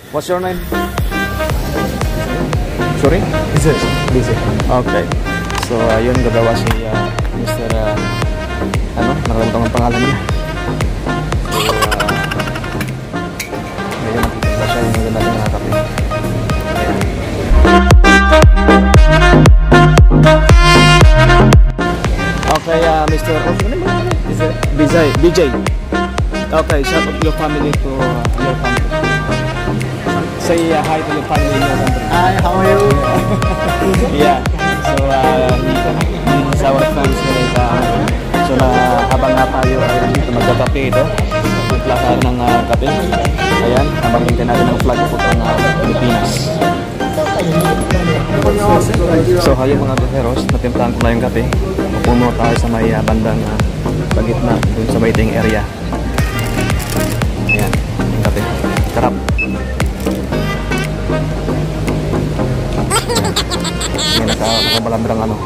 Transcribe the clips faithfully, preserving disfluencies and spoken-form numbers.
What's your name? Sorry? Busy. Busy. Okay. So, uh, yun, gagawa si uh, Mister Uh, ano, nakalimutan ang pangalan niya. So, uh, medyo nakikita siya yung maganda natin nakakapi. Ayan. Okay, uh, Mister What's your name? Bizay. B J. Okay, shout out your family to uh, your family. Say uh, hi to your family in your country. Hi, how are you? Yeah. So, uh, he's our friends right uh, so, na habang nga tayo ay dito magkakape ito. Magplaka ng uh, kape. Ayan, habang hintay natin ang flag po ng uh, Pilipinas. So, hayo mga beheros, natimplahan ko na yung kape. Pupuno tayo sa may uh, bandang uh, pagitna, dun sa waiting area. Ayan, yung kape. Sarap. May nakabalandrang ano.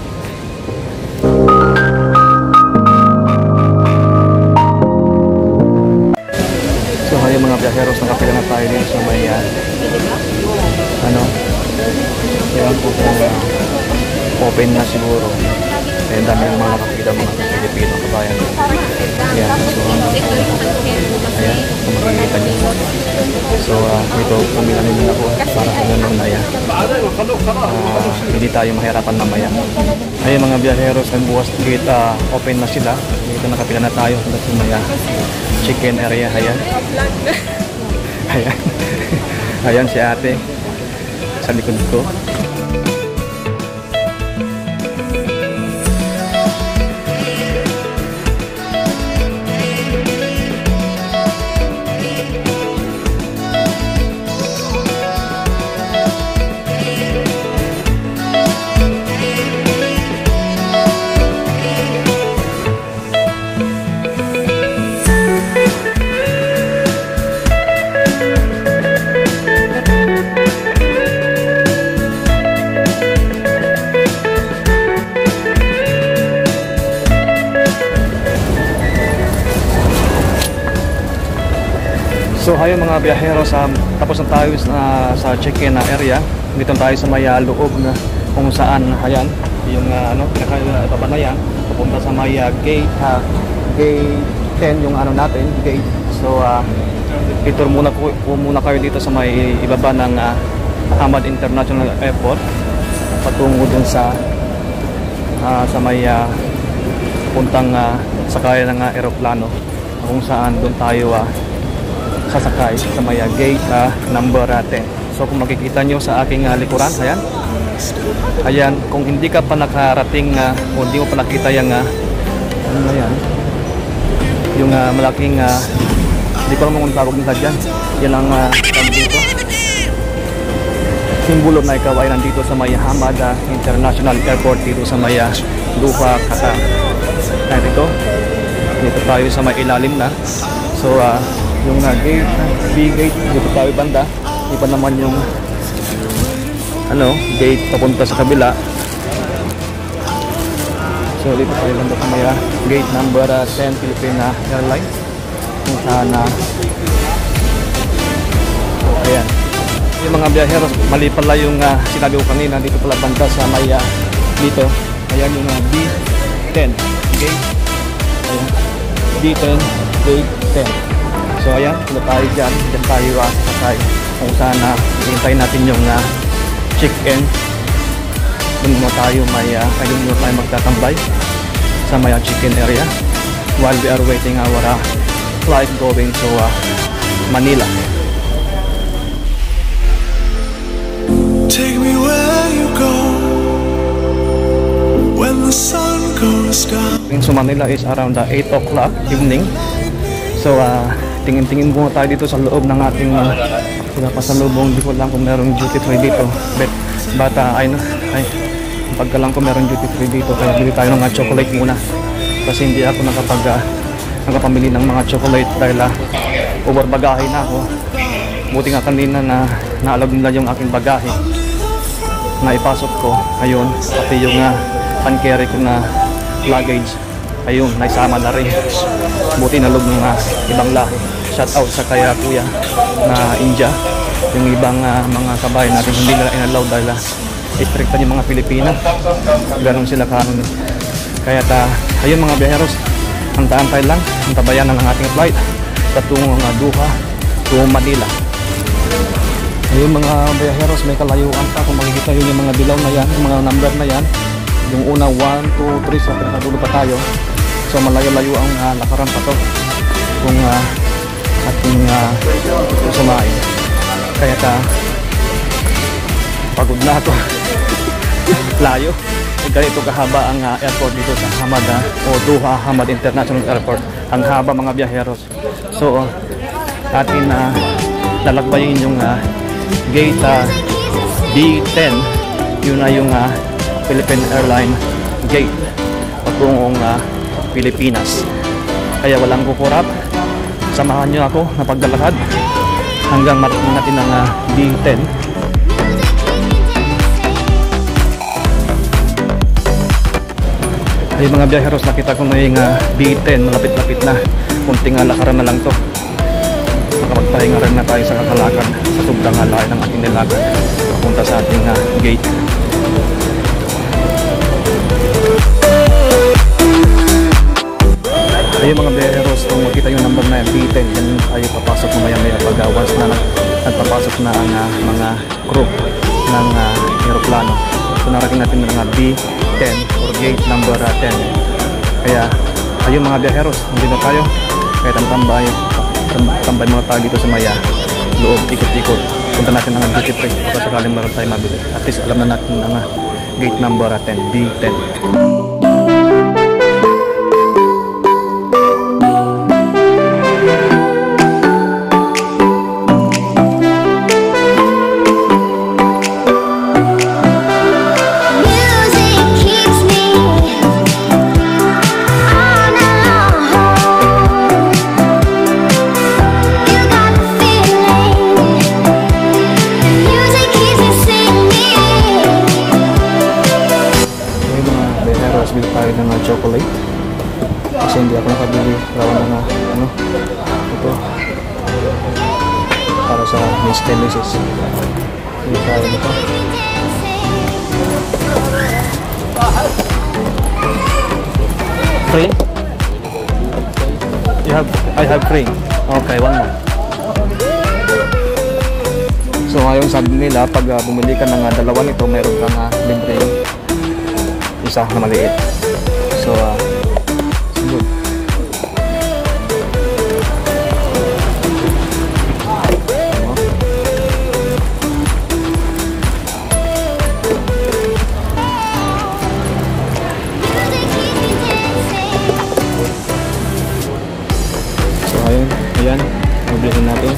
So hayo mga biyaheros, nakapila na tayo din sa may uh, ano, yan po kung uh, open na siguro. Kaya dami ng mga nakapila mga Pilipino kabayan. Ayan, so ayan, kung makikita nyo. So uh, ito, pumila nila ako para sa ganun na yan. Uh, hindi tayo mahirapan mamaya. Ayun mga biyaheros, ang bukas gate uh, open na sila. Dito nakapila na tayo sa may uh, chicken area. Ayan. Ayan. Ayan si ate sa likod ko. So hayo mga biyaheros, um, tapos na tayo uh, sa check-in uh, area. Dito tayo sa may uh, loob na kung saan, ayan, yung uh, ano, pinaka-baba na yan, pupunta sa may uh, gate, uh, gate ten yung ano natin, gate. So uh, ito muna po, po muna kayo dito sa may ibaba ng uh, Hamad International Airport patungo dun sa uh, sa may uh, puntang uh, sakay ng uh, aeroplano kung saan dun tayo uh, sasakay sa may uh, gate uh, number uh, ten. So kung makikita nyo sa aking uh, likuran, ayan, ayan, kung hindi ka pa nakarating uh, o hindi mo pa nakita yung uh, ano na yan, yung uh, malaking uh, hindi ko naman kung tawag nila dyan, yan ang uh, dito simbolo na ikaw ay nandito sa may Hamad uh, International Airport dito sa may uh, Doha, Qatar. Ayan, dito dito tayo sa may ilalim na. So uh, yung uh, gate, B gate, dito tayo banda. Iba naman yung ano, gate papunta sa kabila. So dito tayo banda sa may uh, gate number uh, ten Philippine Airlines. Kung saan uh, so, ayan. Yung mga biyaheros, mali pala yung uh, sinabi ko kanina, dito pala banda sa may uh, dito. Ayan yung uh, B ten gate. Ayan. B ten gate ten. So ayan, kung tayo dyan, dyan tayo uh, sakay kung saan uh, hintayin natin yung uh, check-in. Doon mo tayo may uh, doon mo tayo magtatambay sa may uh, check-in area while we are waiting our uh, flight going to uh, Manila. Take me where you go when the sun goes down. So Manila is around uh, eight o'clock evening. So uh, tingin-tingin muna tayo dito sa loob ng ating uh, sila pasalubong. Hindi ko lang kung merong duty free dito, but bata ay, ay pagka lang kung merong duty free dito, kaya bili tayo ng mga chocolate muna kasi hindi ako nakapag uh, nakapamili ng mga chocolate dahil uh, over bagahe na ako. Buti nga kanina na naalog nila yung aking bagahe na ipasok ko, ayun, pati yung uh, pan-carry ko na luggage, ayun, naisama na rin. Buti nalog ng uh, ibang lahi. Shout out sa kaya kuya na India Yung ibang uh, mga kabayan natin hindi nila inalaw dahil uh, istriktan yung mga Pilipino. Ganon sila kanon. Kaya ta, ayun mga biyaheros, antay-antay lang, antabayan ng ating flight patungong uh, Doha to Manila. Ayun mga biyaheros, may kalayuan pa. Kung makikita yun yung mga dilaw na yan, yung mga number na yan, yung una one, two, three, sa pinakadulo pa tayo. So malayo-layo ang uh, lakaran pa to kung uh, ating uh, sumain. Kaya ta, pagod na ako. Layo. Ganito kahaba ang uh, airport dito sa Hamad uh, o Doha Hamad International Airport. Ang haba mga biyaheros. So uh, atin uh, lalakbayin yung uh, gate uh, D ten. Yun na yung uh, Philippine Airline gate patungong uh, Pilipinas. Kaya walang kukurap. Samahan nyo ako na paglalakad hanggang marating natin ang uh, D ten. Ay mga biyaheros, nakita ko na yung uh, D ten, malapit-lapit na. Kunting uh, lakaran na lang to. Makapagpahinga rin na tayo sa kakalakad sa sobrang halain ng ating nilakad papunta sa ating uh, gate. Ayun mga biyaheros, kung makita yung number na D ten, yan tayo papasok mamaya maya pag-awas na nagpapasok na ang uh, mga crew ng uh, aeroplano. So narating natin ng mga D ten or gate number uh, ten. Kaya ayun mga biyaheros, hindi na tayo kahit ang tambay tambay mga tao dito sa maya loob, ikot-ikot. Punta natin ang duty free baka sakaling meron tayo mabili. At least alam na natin ang uh, gate number uh, ten, D ten. Chocolate kasi hindi ako nakabili rawan na ano ito para sa Miss Tennesses. Hindi tayo nito free? You have, I have free. Okay, one more. So ngayon sabi nila pag uh, bumili ka ng uh, dalawa nito mayroon kang uh, libre isa na maliit. So, uh, it's good. So, ayun. Ayan. Mablihin natin.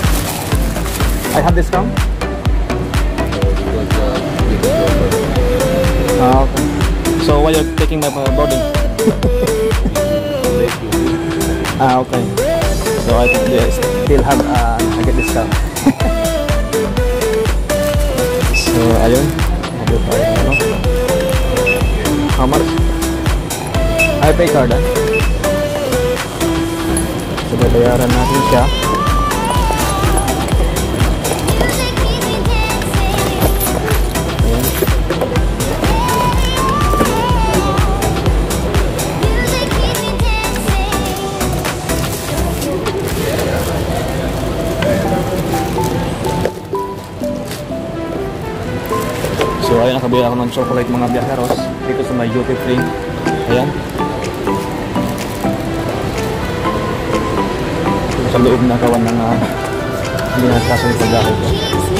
I have discount? Ah, okay. So why you're taking my boarding? Ah, okay. So I think they still have uh, I get discount. So ayun, ano tayo ano? How much? I pay card. Ah? So bayaran natin siya. So ayun, nakabili ako ng chocolate mga biyaheros dito sa may duty free. Ayan. Dito sa loob na kawan ng uh, hindi na kaso yung pagdakit ko.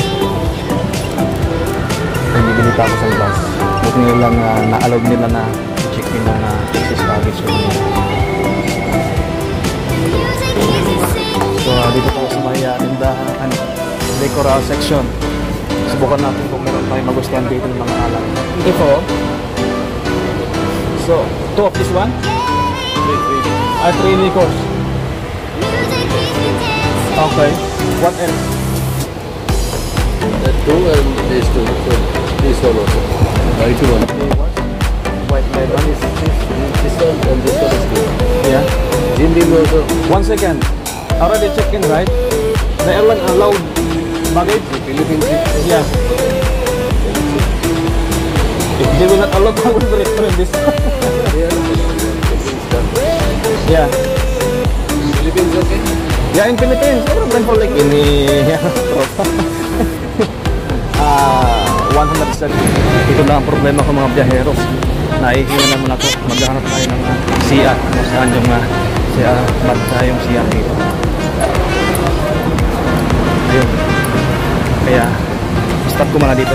Nagbibili pa ako sa labas. Buti nilang uh, na-allowed nila na i-check in ng uh, excess baggage. So uh, dito tayo sa may uh, tindahan, ano, decor section. Subukan natin kung meron tayo magustuhan dito ng mga alam. Ito. So, two of this one? Three, three. Ah, three liquors. Okay. What else? The two and these two. So, this one also. White one. White label. This, this, this one and this one is good. Yeah. Jim Beam also. One second. Already checked in, right? The airline allowed Baggage? Philippines. Yeah. If they will not allow, I will return this. Yeah. Philippines, okay? Yeah, in Philippines. No problem for like in yeah, ah, one hundred percent. Ito lang ang problema ko mga biyaheros. Naihilan naman ako. Maghahanap tayo ng uh, C I A kung saan yung uh, C I A, ba't uh, yung C I A dito. Ayun. Kaya, start ko muna dito.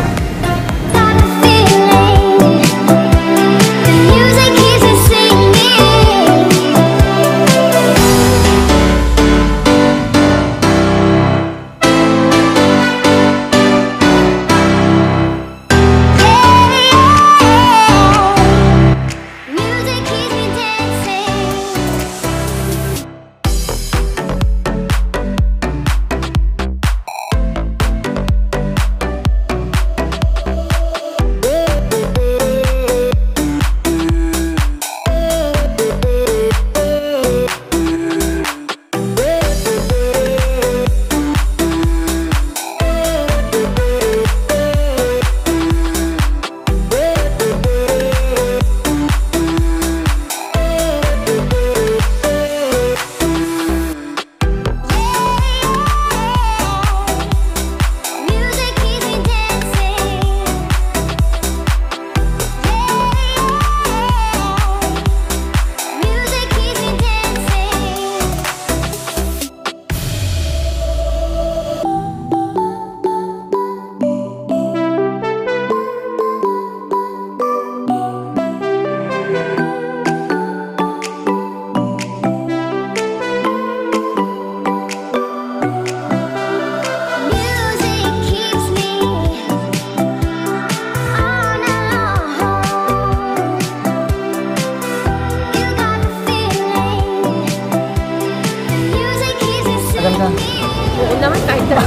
Oo naman, kahit na.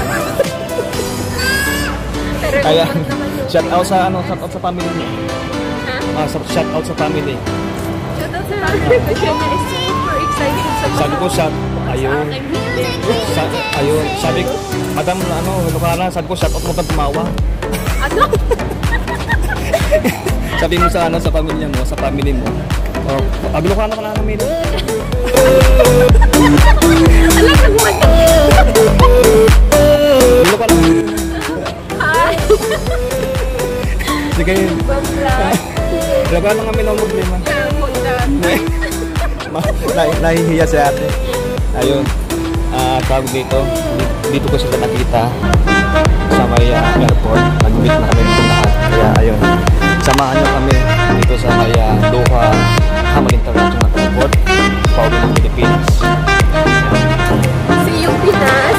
Kaya, shout out sa ano, shout out sa family niyo. Ha? Ah, shout out sa family. Shout out sa family. Siya na is super excited sa mga. Sabi ko shout, ayun. Sa, ayun, sabi ko, madam, ano, Lucana, sabi ko shout out mo kang tumawa. Ano? Sabi mo sa ano, sa pamilya mo, sa family mo. Oh, abi Lucana ka na namin. Alam ka mo. Lucana. Hi. Sige yun. Bangla. Lucana kami ng problema. Kaya Nahihiya si ate. Ayun. Ah, tawag dito. Dito ko siya nakita sa may uh, airport. Nag-meet na kami ng lahat. Kaya ayun. Samahan niyo kami dito sa may uh, Doha Hamad International Airport. Pauwi ng Pilipinas. See you, Pinas.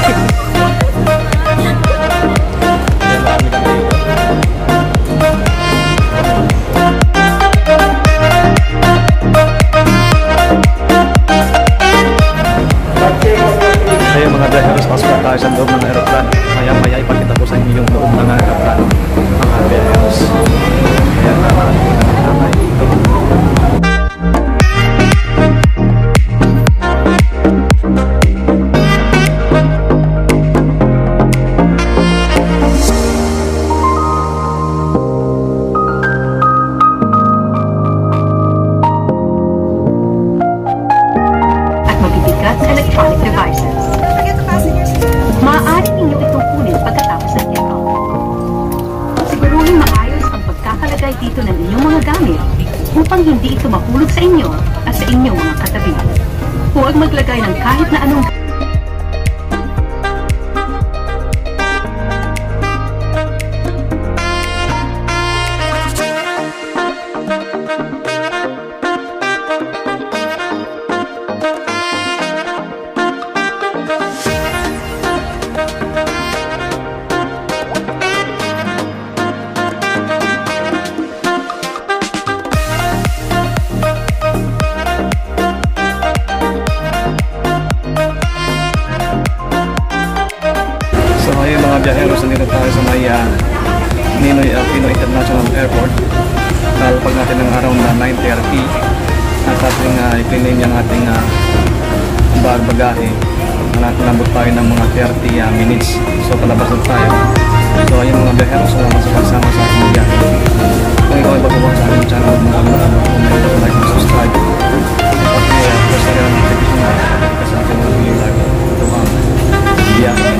Ayan, marami kami dito. Ayun mga biyaheros, pasok na tayo sa loob ng aeroplano. Maya-maya ipakita ko sa inyo yung loob ng aeroplano. Mga biyaheros. Ayan, marami kami dito. At mabibigat na electronic devices. Maaari ninyo itong kunin pagkatapos ng check-out. Siguruhin maayos ang pagkakalagay dito ng inyong mga gamit upang hindi ito mahulog sa inyo at sa inyong mga katabi. Huwag maglagay ng kahit na anong biyaheros, nandito tayo sa may uh, Ninoy Aquino International Airport. Kalapag natin ng araw na nine thirty at ating uh, i-clean yung ating uh, bag bagahe Nalambot tayo ng mga thirty uh, minutes. So palabas na tayo. So ayun mga behero, salamat sa pagsama sa akin dyan. Kung ikaw ay bago sa aking channel, huwag mo kalimutan mag-comment, like, and subscribe. Okay, uh, press na rin ang notification na sa aking mga video lagi. Ito ang Biya.